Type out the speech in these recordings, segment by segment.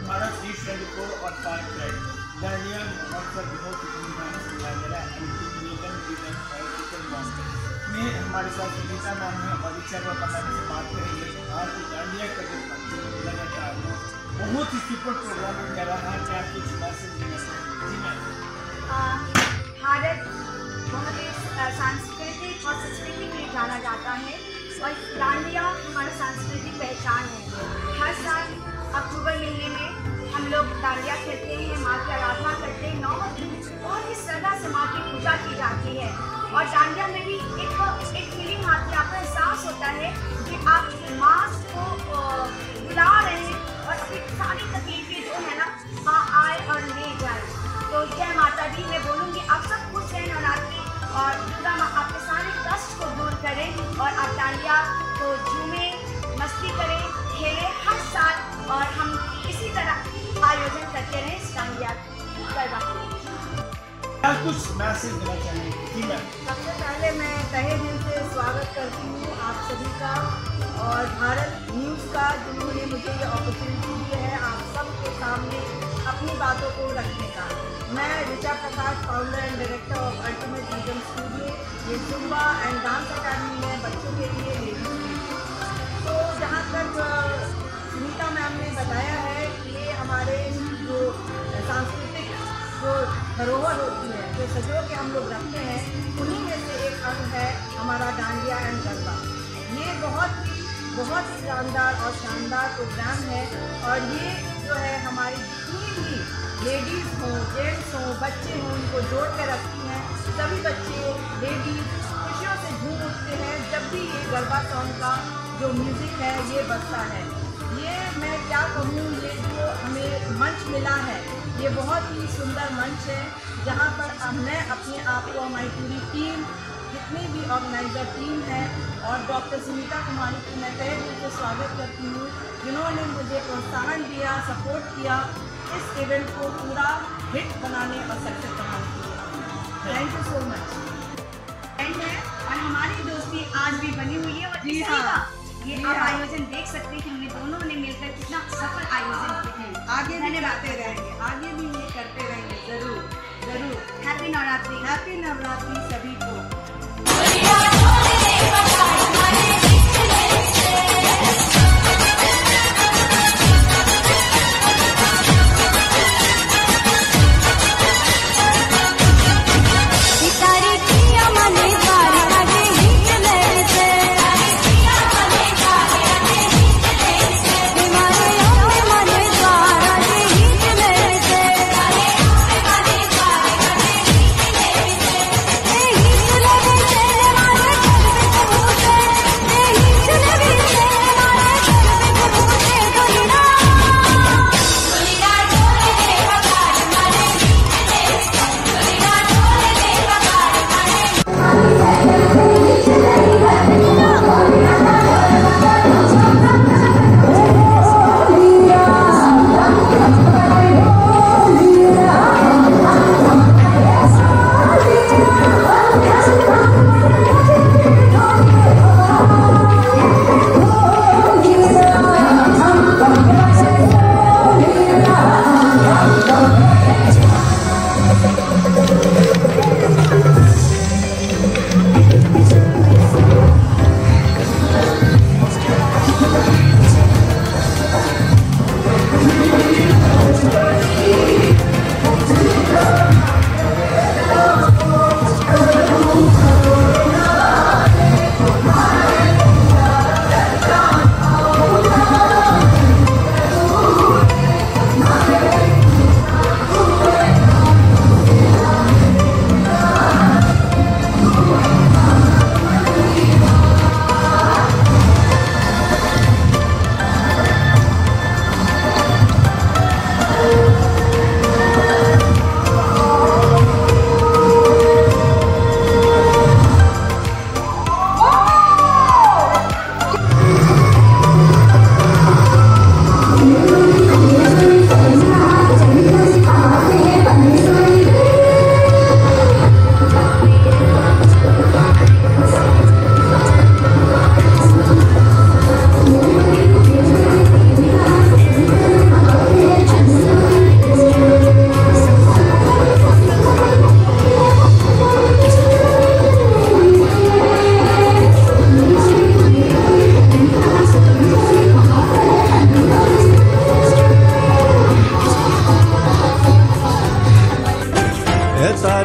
Bharat T24 और part right dandiya महोत्सव बहुत ही धूमधाम से मनाया जा रहा है। में हमारे साथ सुनीता मैम है और इच्छा को बताने से बात करेंगे। आज डांडिया का जो लगातार बहुत ही सुपर प्रोग्राम कर रहा है। क्या कुछ मैसेज देना चाहिए? जी मैम। भारत बहुत ही सांस्कृतिक और संस्कृति के लिए जाना जाता है और डांडिया हमारा सांस्कृतिक पहचान है। हर साल अक्टूबर महीने में हम लोग डांडिया खेलते हैं, माँ की आराधना करते हैं। 9 दिन बहुत ही श्रद्धा से माँ की पूजा की जाती है और डांडिया में भी एक फीलिंग आती है, आपको एहसास होता है कि आप माँ को बुला रहे हैं और अपनी सारी तकलीफें जो है ना माँ आए और ले जाए। तो जय माता दी मैं बोलूँगी, आप सब खुश रहें और दुर्गा माँ आपके सारे कष्ट को दूर करें और आप डांडिया को झूमें, मस्ती करें, खेलें हर साल और हम इसी तरह आयोजन करते रहें इस डांडिया गरबा। क्या कुछ मैसेज देना चाहिए? जी मैम। सबसे पहले मैं तहे दिल से स्वागत करती हूँ आप सभी का और भारत न्यूज़ का, जिन्होंने मुझे ये अपॉर्चुनिटी दी है आप सबके सामने अपनी बातों को रखने का। मैं Richa Prakash, founder and director of Ultimate Rhythm Studio. ये जुम्बा एंड डांस अकेडमी है बच्चों के लिए, लेडीज़ के लिए। तो जहाँ तक सुनीता मैम ने बताया है कि ये हमारे जो सांस्कृतिक जो धरोहर होती है, जो सजो के हम लोग रखते हैं, उन्हीं में से एक अंग है हमारा डांडिया एंड गरबा। ये बहुत ही शानदार और शानदार प्रोग्राम है और ये जो है हमारी जितनी भी लेडीज़ हों, जेंट्स हों, बच्चे हों, उनको जोड़ कर रखती हैं। सभी बच्चे लेडीज़ खुशियों से झूम उठते हैं जब भी ये गरबा सॉन्ग का जो म्यूज़िक है ये बजता है। ये मैं क्या कहूँ, ये जो हमें मंच मिला है ये बहुत ही सुंदर मंच है जहाँ पर मैं अपने आप को, हमारी पूरी टीम, जितनी भी ऑर्गेनाइज़र टीम है और डॉक्टर सुनीता कुमारी की मैं तहे दिल से स्वागत करती हूँ, जिन्होंने मुझे प्रोत्साहन दिया, सपोर्ट किया इस इवेंट को पूरा हिट बनाने और सक्सेस बनाने के लिए। Thank you so much. और हमारी दोस्ती आज भी बनी हुई है और इसी का ये आप आयोजन देख सकते हैं कि हमने दोनों ने मिलकर कितना सफल आयोजन किया है। आगे भी करते रहेंगे, आगे भी ये करते रहेंगे जरूर जरूर। हैप्पी नवरात्रि। हैप्पी नवरात्रि सभी को।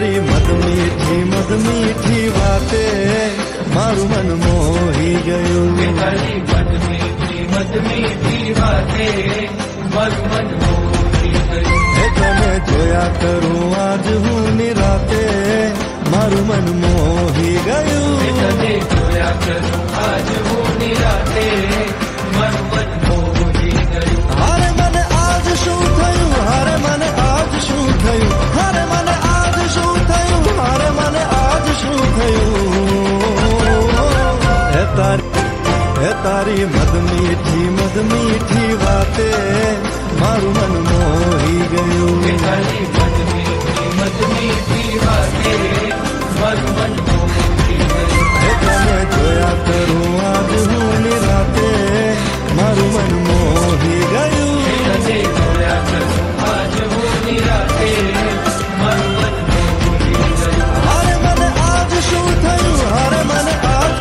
तारी मद मीठी बातें मारू मन मोही गयो। तारी मद मीठी बातें मारू मन मोही गयो। तने जोया करूं आज हूँ निराते मारू मन मोही गयो। तने जोया करूं आज हूँ निराते मारू मन मोही गयो। हारे मन आज शू थयूं, हारे मन आज शू थयूं, हारे मन आज शू थयूं, हारे मन आज शू थयूं। है तारी मद मीठी बातें मारू मन मोही गयो। तारी मद मीठी बातें मारू मन मोही गयो। तने जोया करूं आज हूँ निराते मारू मन मोही गयो। तने जोया करूं आज हूँ निराते मारू मन मोही गयो। हारे मन आज शू थयूं, हारे मन आज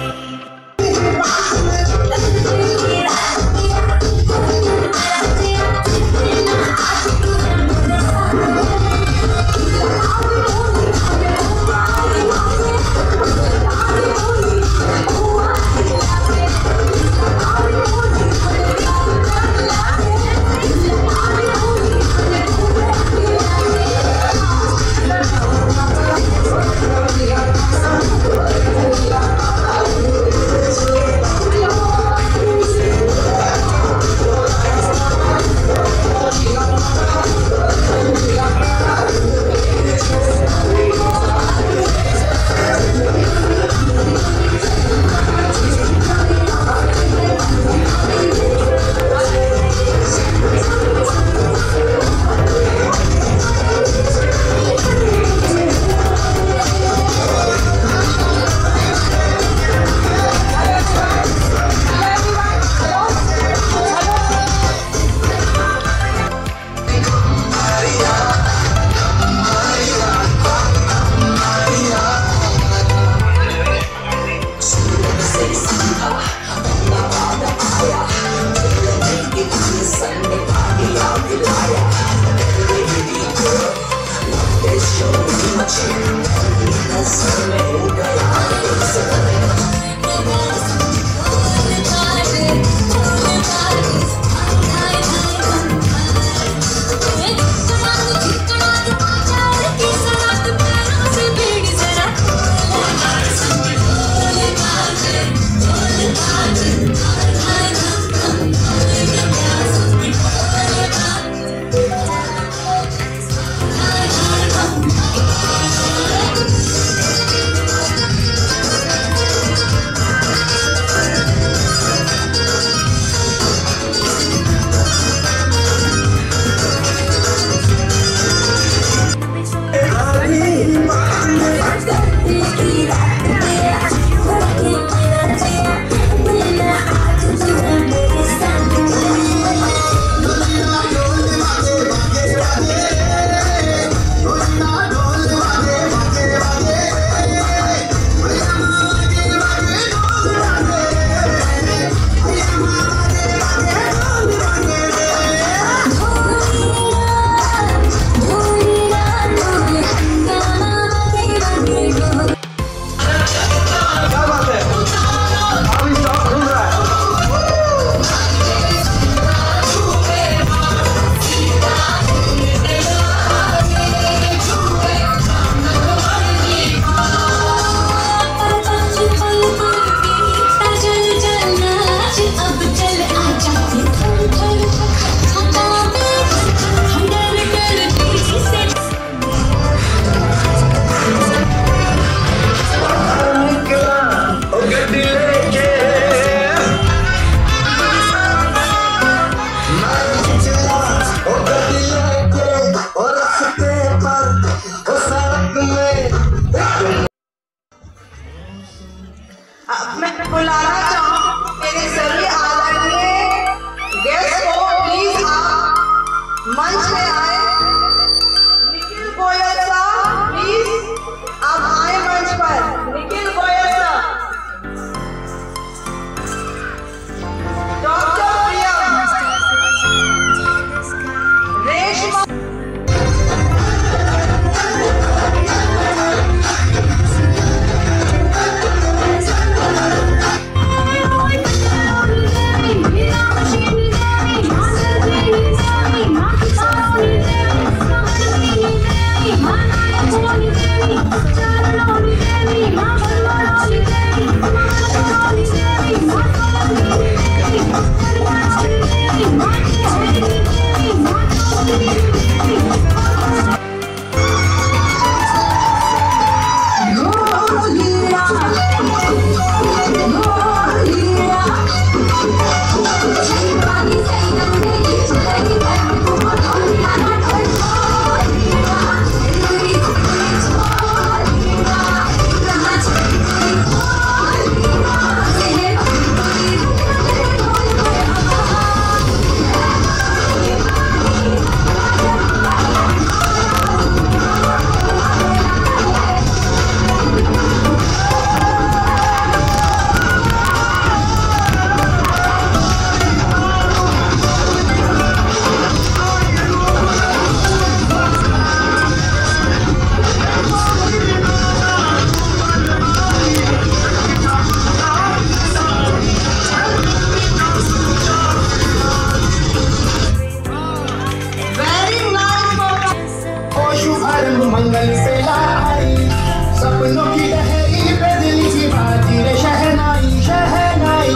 रंग मंगल पे लाई, सपनों की डहेरी पे दिल की बाजी रे शहनाई शहनाई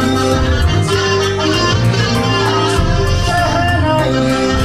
शहनाई।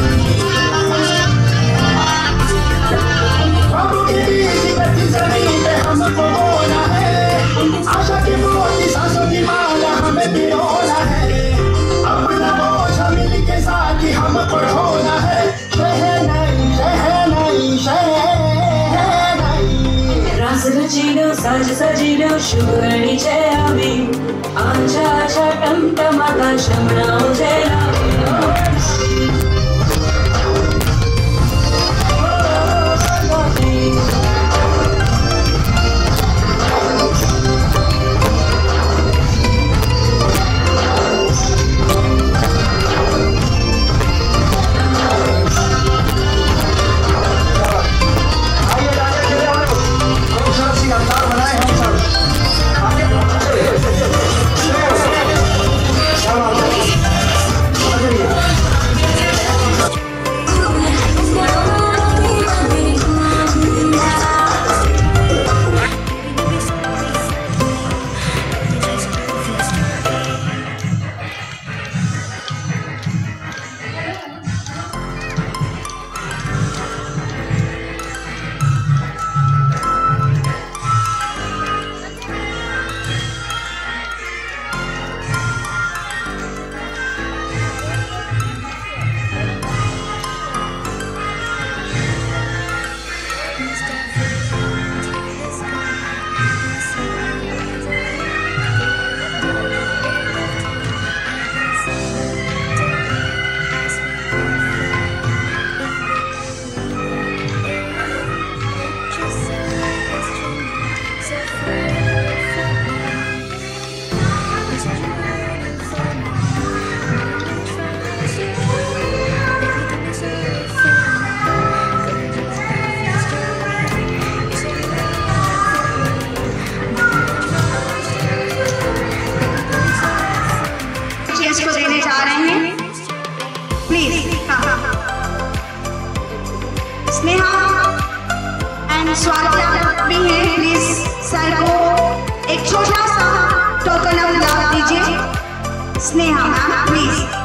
बाबू की बीच गति जमीन पे हमको बोना है, आशा की मोती सांसों की माला हमें पिरोना है, अपना बोझ मिल के साथ ही हमको ढोना है। शहनाई शहनाई शहनाई। रास रचिलो साज सजिलो शुभ घडीचे आवी, आमच्या आशा टमटमाता श्रमणा उजेला को देने जा रहे हैं। प्लीज स्नेहा एंड स्वागत भी है। प्लीज सर को एक छोटा सा टोकन ऑफ लव दीजिए। Sneha ma'am please.